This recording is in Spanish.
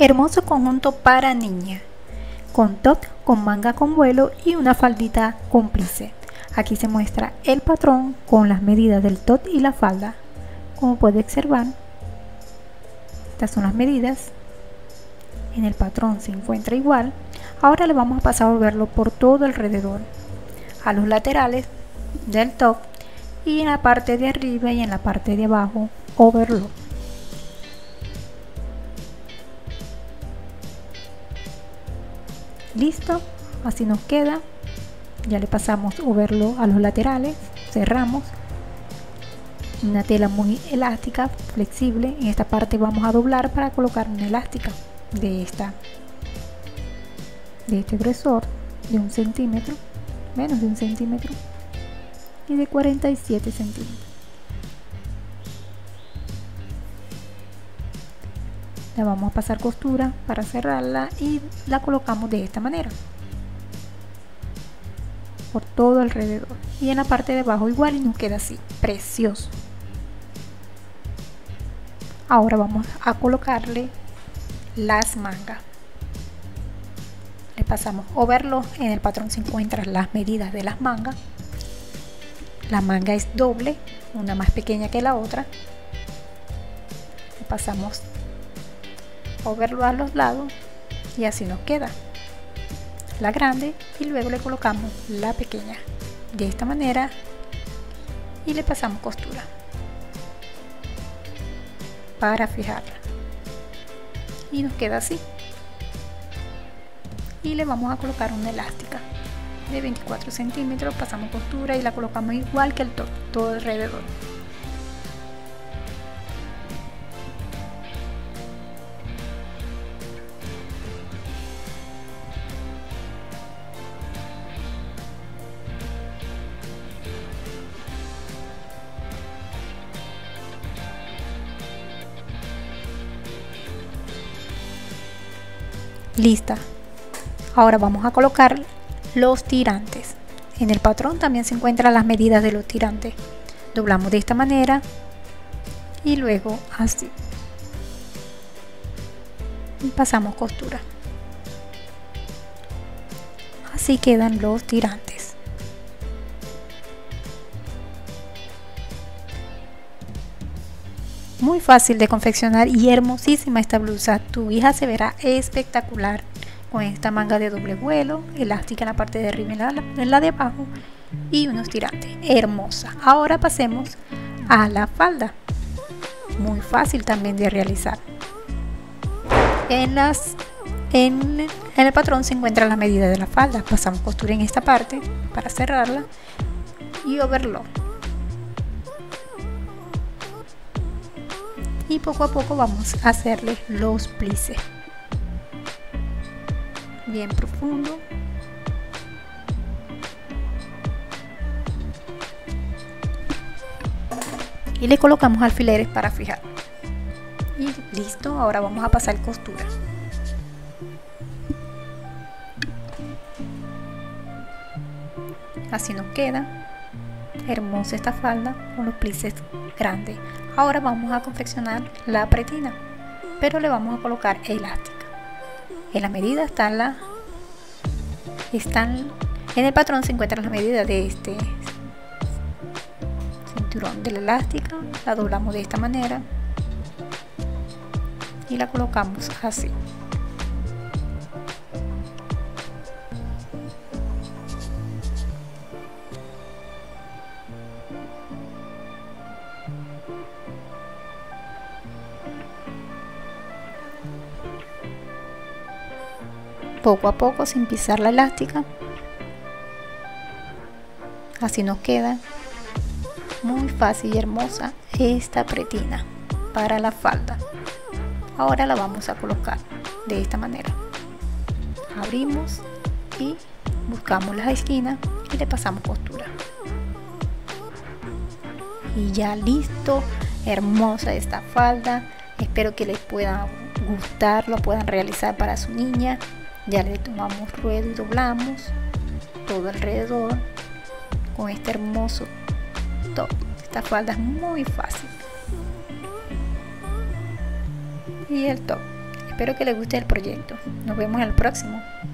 Hermoso conjunto para niña, con top, con manga con vuelo y una faldita cómplice. Aquí se muestra el patrón con las medidas del top y la falda. Como puede observar, estas son las medidas. En el patrón se encuentra igual. Ahora le vamos a pasar a volverlo por todo alrededor, a los laterales del top y en la parte de arriba y en la parte de abajo overlock. Listo, así nos queda. Ya le pasamos overlock a los laterales, cerramos. Una tela muy elástica, flexible. En esta parte vamos a doblar para colocar una elástica de este grosor de 1 centímetro, menos de 1 centímetro, y de 47 centímetros. La vamos a pasar costura para cerrarla y la colocamos de esta manera por todo alrededor, y en la parte de abajo igual, y nos queda así, precioso. Ahora vamos a colocarle las mangas. Le pasamos overlock. En el patrón se encuentran las medidas de las mangas. La manga es doble, una más pequeña que la otra. Le pasamos overlock a los lados y así nos queda la grande, y luego le colocamos la pequeña de esta manera y le pasamos costura para fijarla, y nos queda así. Y le vamos a colocar una elástica de 24 centímetros, pasamos costura y la colocamos igual que el top, todo alrededor. Lista. Ahora vamos a colocar los tirantes. En el patrón también se encuentran las medidas de los tirantes. Doblamos de esta manera y luego así. Y pasamos costura. Así quedan los tirantes. Muy fácil de confeccionar y hermosísima esta blusa. Tu hija se verá espectacular con esta manga de doble vuelo, elástica en la parte de arriba y en la de abajo, y unos tirantes. Hermosa. Ahora pasemos a la falda. Muy fácil también de realizar. En el patrón se encuentra la medida de la falda. Pasamos costura en esta parte para cerrarla y overlock. Y poco a poco vamos a hacerle los plices bien profundo. Y le colocamos alfileres para fijar. Y listo, ahora vamos a pasar costura. Así nos queda hermosa esta falda con los plices grandes. Ahora vamos a confeccionar la pretina, pero le vamos a colocar elástica. En la medida en el patrón se encuentra la medida de este cinturón de la elástica. La doblamos de esta manera y la colocamos así. Poco a poco, sin pisar la elástica. Así nos queda muy fácil y hermosa esta pretina para la falda. Ahora la vamos a colocar de esta manera. Abrimos y buscamos las esquinas y le pasamos costura. Y ya listo, hermosa esta falda. Espero que les pueda gustar, lo puedan realizar para su niña. Ya le tomamos ruedo y doblamos todo alrededor con este hermoso top. Esta falda es muy fácil. Y el top. Espero que les guste el proyecto. Nos vemos en el próximo.